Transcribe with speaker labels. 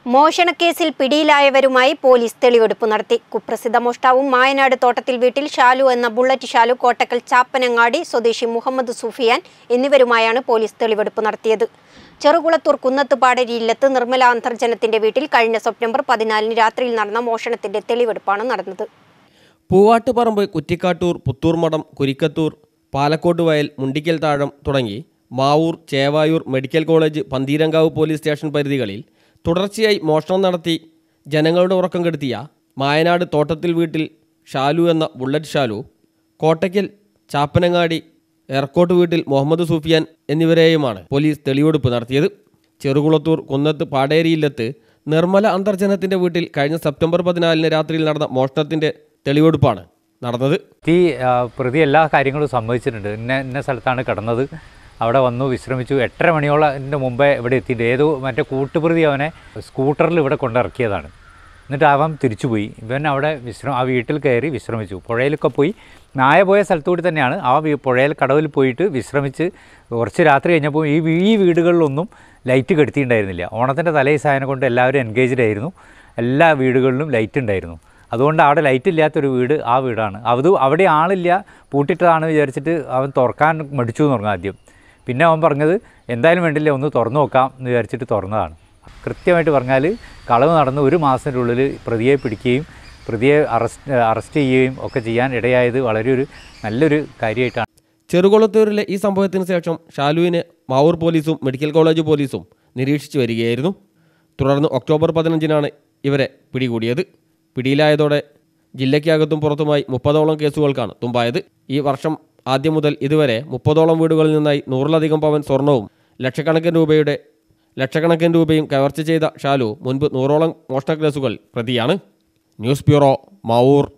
Speaker 1: മോഷണക്കേസിൽ പിടിയിലായവരുമായി police തെളിവെടുപ്പ് നടത്തി. കുപ്രസിദ്ധ മോഷ്ടാവും മായനാട് തോട്ടത്തിൽ വീട്ടിൽ ഷാലു എന്ന ബുള്ളറ്റ് ഷാലു, കോട്ടക്കൽ ചാപ്പനങ്ങാടി സ്വദേശി മുഹമ്മദ് സുഫിയാൻ എന്നിവരുമായാണ് പോലീസ് തെളിവെടുപ്പ് നടത്തിയത്. ചെറുകുളത്തൂർ കുന്നത്തുപാടരി ഇല്ലത്ത് നിർമ്മല അന്തർജനത്തിന്റെ വീട്ടിൽ കഴിഞ്ഞ സെപ്റ്റംബർ 14 രാത്രിയിൽ നടന്ന മോഷണത്തിന്റെ തെളിവെടുപ്പാണ് നടന്നത്.
Speaker 2: പൂവാട്ടുപറമ്പ്, കുറ്റിക്കാട്ടൂർ, പുത്തൂർമഠം, കുരിക്കത്തൂർ, പാലക്കോട്ട് വയൽ, മുണ്ടിക്കൽ താഴം തുടങ്ങി Mavoor, Chevayur, medical college, Pantheerankavu police station പരിധികളിൽ തുടർച്ചയായി മോഷണം നടത്തി ജനങ്ങളുടെ ഉറക്കം കെടുത്തിയ മായനാട് തോട്ടത്തിൽ വീട്ടിൽ ഷാലു എന്ന ബുള്ളറ്റ് ഷാലു, കോട്ടയ്ക്കൽ ചാപ്പനങ്ങാടി എയർക്കോട്ട് വീട്ടിൽ മുഹമ്മദ് സുഫിയാൻ എന്നിവരെയുമാണ് പോലീസ് തെളിവെടുപ്പ് നടത്തിയത്. ചെറുകുളത്തൂർ കുന്നത്ത് പാടേരിയില്ലത്ത് നിർമ്മല അന്തർജനത്തിൻ്റെ വീട്ടിൽ കഴിഞ്ഞ സെപ്റ്റംബർ 14 രാത്രിയിൽ നടന്ന മോഷണത്തിൻ്റെ തെളിവെടുപ്പാണ് നടന്നത്.
Speaker 3: പ്രതി എല്ലാ കാര്യങ്ങളും സമ്മതിച്ചിട്ടുണ്ട്. ഇന്ന സ്ഥലത്താണ് കിടന്നത്, അവിടെ വന്നു വിശ്രമിച്ചു. 8:30 മണിയോളം മുമ്പേ ഇവിടെ എത്തിയിട്ട് മറ്റേ കൂട്ടുപ്രതി അവനെ സ്കൂട്ടറിൽ ഇവിടെ കൊണ്ടിറക്കിയതാണ്. എന്നിട്ട് അവൻ തിരിച്ചുപോയി. ഇവൻ അവിടെ ആ വീട്ടിൽ കയറി വിശ്രമിച്ചു. പുഴയിലൊക്കെ പോയി, നായ പോയ സ്ഥലത്തുകൂടി തന്നെയാണ് ആ പുഴയിൽ കടവിൽ പോയിട്ട് വിശ്രമിച്ച് കുറച്ച് രാത്രി കഴിഞ്ഞപ്പോൾ ഈ വീടുകളിലൊന്നും ലൈറ്റ് കെടുത്തിയിട്ടുണ്ടായിരുന്നില്ല. ഓണത്തിൻ്റെ തലേദിവസം കൊണ്ട് എല്ലാവരും എൻഗേജ്ഡ് ആയിരുന്നു. എല്ലാ വീടുകളിലും ലൈറ്റ് ഉണ്ടായിരുന്നു. അതുകൊണ്ട് അവിടെ ലൈറ്റ് ഇല്ലാത്തൊരു വീട് ആ വീടാണ്. അവിടെ ആളില്ല, പൂട്ടിട്ടതാണ് വിചാരിച്ചിട്ട് അവൻ തുറക്കാൻ മടിച്ചു എന്ന് പറഞ്ഞു ആദ്യം. പിന്നെ അവൻ പറഞ്ഞത് എന്തായാലും വേണ്ടില്ല, ഒന്ന് തുറന്നു നോക്കാം എന്ന് വിചാരിച്ചിട്ട് തുറന്നതാണ്. കൃത്യമായിട്ട് പറഞ്ഞാൽ കളവ് നടന്ന് 1 മാസത്തിനുള്ളിൽ പ്രതിയെ പിടിക്കുകയും പ്രതിയെ അറസ്റ്റ് ചെയ്യുകയും ഒക്കെ ചെയ്യാൻ ഇടയായത് വളരെ നല്ലൊരു കാര്യമായിട്ടാണ്.
Speaker 2: ചെറുകുളത്തൂരിലെ ഈ സംഭവത്തിന് ശേഷം ഷാലുവിനെ മാവൂർ പോലീസും മെഡിക്കൽ കോളേജ് പോലീസും നിരീക്ഷിച്ചു വരികയായിരുന്നു. തുടർന്ന് ഒക്ടോബർ 15 ഇവരെ പിടികൂടിയത്. പിടിയിലായതോടെ ജില്ലയ്ക്കകത്തും പുറത്തുമായി 30ഓളം കേസുകൾക്കാണ് തുമ്പായത്. ഈ വർഷം ആദ്യം മുതൽ ഇതുവരെ 30ഓളം വീടുകളിൽ നിന്നായി 100ലധികം പവൻ സ്വർണവും ലക്ഷക്കണക്കിന് രൂപയും കവർച്ച ചെയ്ത ഷാലു മുൻപ് 100ഓളം മോഷണ കേസുകൾ പ്രതിയാണ്. News bureau, Mavoor.